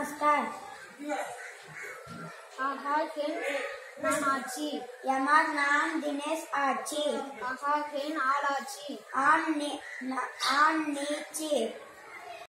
नमस्कार। नानाची यमार नाम दिनेश आची आहा खेन आलाची आन नीचे